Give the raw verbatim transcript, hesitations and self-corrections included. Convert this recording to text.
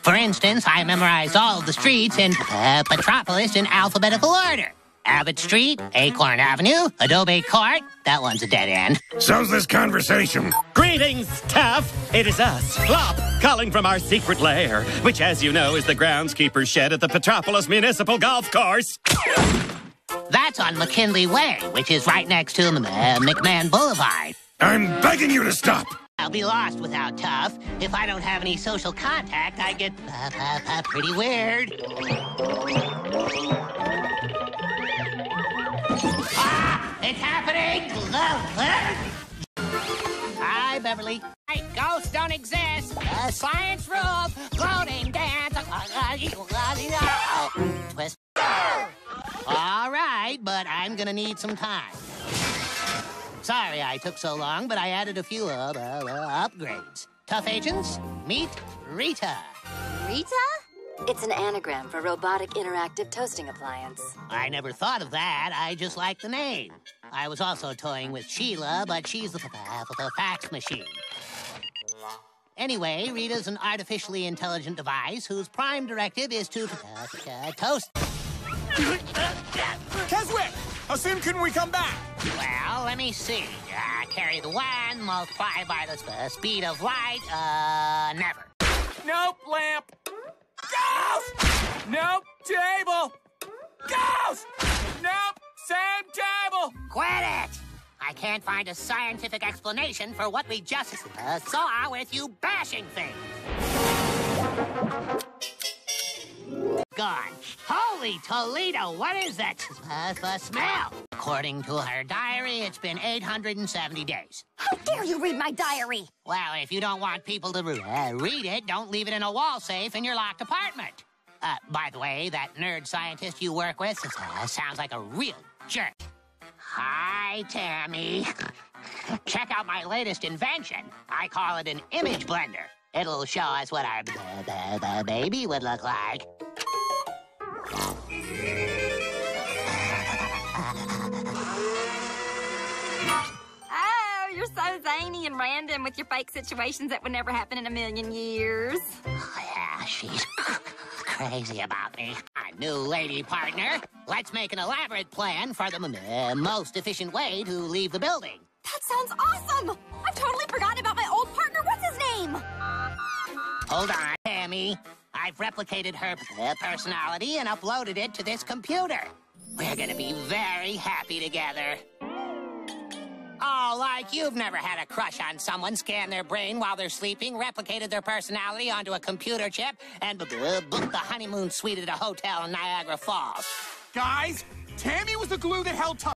For instance, I memorized all of the streets in uh, Petropolis in alphabetical order. Abbott Street, Acorn Avenue, Adobe Court. That one's a dead end. So's this conversation. Greetings, T U F F. It is us, Flop, calling from our secret lair, which, as you know, is the groundskeeper's shed at the Petropolis Municipal Golf Course. That's on McKinley Way, which is right next to uh, McMahon Boulevard. I'm begging you to stop. I'll be lost without T U F F. If I don't have any social contact, I get uh, uh, uh, pretty weird. Ah! It's happening! Hi, Beverly. Hey, ghosts don't exist. Uh, science rules. Floating dance. Twist. All right, but I'm gonna need some time. Sorry I took so long, but I added a few uh, uh, uh, upgrades. Tough agents, meet Rita. Rita? It's an anagram for robotic interactive toasting appliance. I never thought of that. I just like the name. I was also toying with Sheila, but she's the, the fax machine. Anyway, Rita's an artificially intelligent device whose prime directive is to uh, uh, toast. Keswick! How soon can we come back? Well, let me see. Uh, carry the one, multiply by the uh, speed of light, uh, never. Nope, lamp. Ghost! Nope, table. Ghost! Nope, same table. Quit it! I can't find a scientific explanation for what we just uh, saw with you bashing things. Gone. Holy Toledo, what is that uh, uh, smell? According to her diary, it's been eight hundred seventy days. How dare you read my diary? Well, if you don't want people to uh, read it, don't leave it in a wall safe in your locked apartment. Uh, by the way, that nerd scientist you work with uh, sounds like a real jerk. Hi, Tammy. Check out my latest invention. I call it an image blender. It'll show us what our uh, uh, baby would look like. Oh, you're so zany and random with your fake situations that would never happen in a million years. Oh, yeah, she's crazy about me. A new lady partner. Let's make an elaborate plan for the uh, most efficient way to leave the building. That sounds awesome! I've totally forgotten about my old partner. What's his name? Hold on, Tammy. I've replicated her uh, personality and uploaded it to this computer. We're gonna be very happy together. Oh, like you've never had a crush on someone, scanned their brain while they're sleeping, replicated their personality onto a computer chip, and uh, booked the honeymoon suite at a hotel in Niagara Falls. Guys, Tammy was the glue that held T U F F.